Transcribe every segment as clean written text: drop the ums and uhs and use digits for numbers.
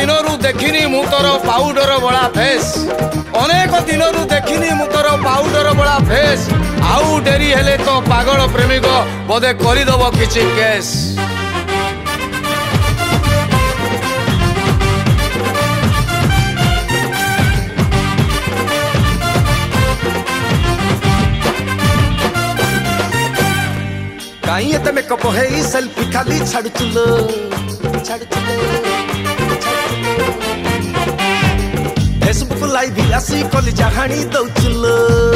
दिनरू देखिनी मु तोर पाउडर बड़ा फेस अनेक दिनरू देखिनी मु तोर पाउडर बड़ा फेस आउ डेरी हेले तो पागल प्रेमिक बोधे करदब किछि केस काई एते मेकअप है सेल्फी खाली छाड़ुचुलो फेसबुक लाइव आसी कली जहानी दौचुलो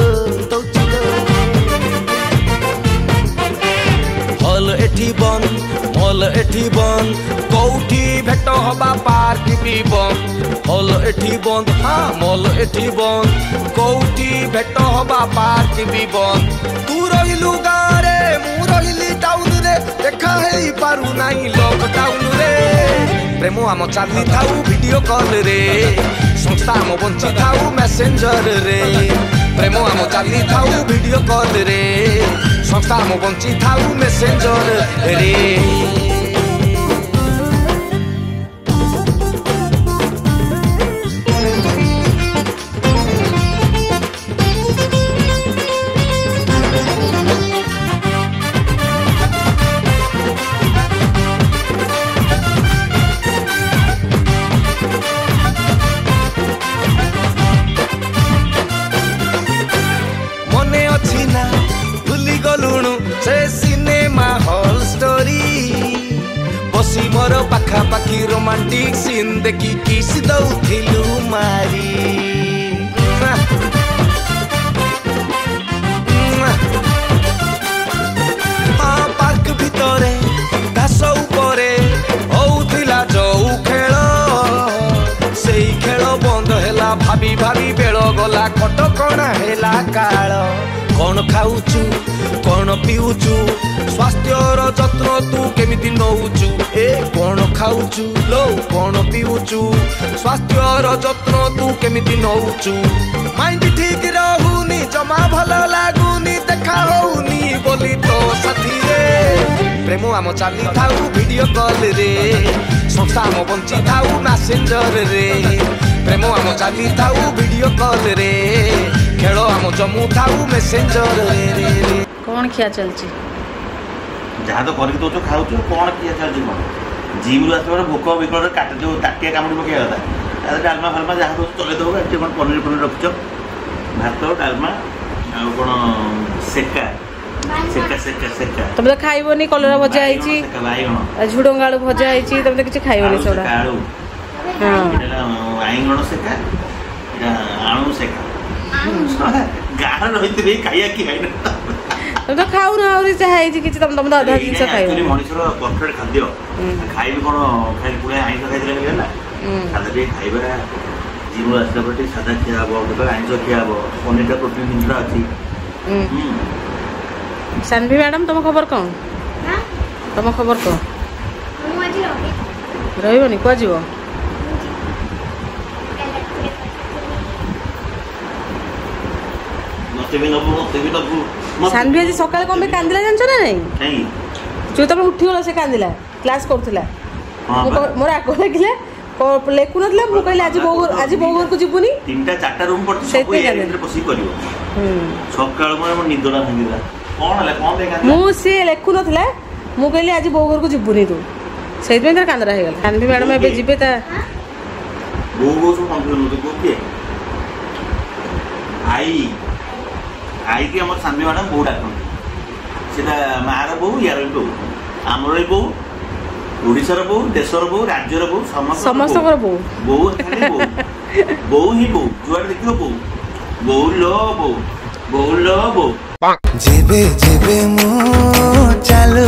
हॉल एठी बंद कौठी भेट हवा पार्क भी बंद हॉल एठी बंद हाँ मॉल एठी बंद कौठी भेट हवा पार्क भी बंद तू रहिलु गारे मु रहिली टाउन रे देखा हेई पारु नाही लॉकडाउन रे प्रेम आम चाली थाऊ वीडियो कॉल रे संस्था आम बंची थाऊ मैसेंजर रे प्रेम आम चाली थाऊ वीडियो कॉल रे संस्था आम बंची थाऊ मैसेंजर रे बसी मोर पाखा पाखी रोमांटिक सीन देखी किस दउथिलु मारी हाँ पार्क भितरे घास उपरे होउथिला जो खेल सेई खेल बंद हैला भाभी भाभी बेल गला कटकणा हैला काल कौन खाऊचु कौन पीऊचु स्वास्थ्यर जत्न तू केमिति नौचु ए कौन खाऊचु लो कौन पीऊचु स्वास्थ्यर जत्न तू केमिति नौचु माइंड ठीक रहुनी जमा भल लागुनी देखा होउनी बोली तो साथी रे प्रेम आम चाली थाऊ वीडियो कॉल रे संस्था आम बंची थाऊ मैसेंजर रे प्रेम आम चाली थाऊ वीडियो कॉल रे खेल आम जमू थाऊ मैसेंजर रे कौन खिया चलची जहाँ तो करके दौच खाऊ कौन किए चलती कौन जिम आस भोक विकल काट जो ताटिया कामुड़ी पकड़ा था डालमा फालमा जहाँ दौच चलदेव एट कौन पनीर पनीर रखिच भात डालमा आ कौन सेका सेका सेका सेका तुम तो खाइबनी कलरा भजा आइची झुडंग आलू भजा आइची तुम तो किछ खाइबनी सोडा आलू हां आइंगण सेका आलू सेका गाना रहितबे खाइया कि खाइना तुम तो खाऊ ना और चाहे कि तुम तुम आधा जिंस खाइबो एक्चुअली मनुष्यर परफेक्ट खाद्य खाइबे कोन खाइ पुणे आइंस खाइले गेला सादा भी खाइबा जीव आस्ता पटे सादा खिया हबो तो आइंस खिया हबो पनीर का प्रोटीन मिलरा अछि सानवी मैडम तुम खबर कौन हां तुम खबर को मु आज रहिबनी को जीवो सानवी आज सकाळ कोन में कांदिला जानछ ना नहीं जो तुम उठी गला से कांदिला क्लास करथला मोर आको देखले लेखु नथला मु कहले आज बोगर को जीवनी तीनटा चारटा रूम पर सब एरिया बसी करियो सकाळ मोर निदला भांगिला कोन हला कोन देखा मु से लेखु नथला मु कहले आज बोगर को जीवनी तू सेइत में कांदरा हे गला सानवी मैडम एबे जिबे ता बोगर को कंप्लेन होते कोके आई की हमर सानवी मैडम बहुत डाकन सेटा मार बहू यार बहू आमर बहू ओडिशार बहू देशर बहू राज्यर बहू समस्त बहू बहू खाली बहू बहू ही बहू जुआर देखियो बहू लो बहू जेबे जेबे मो चल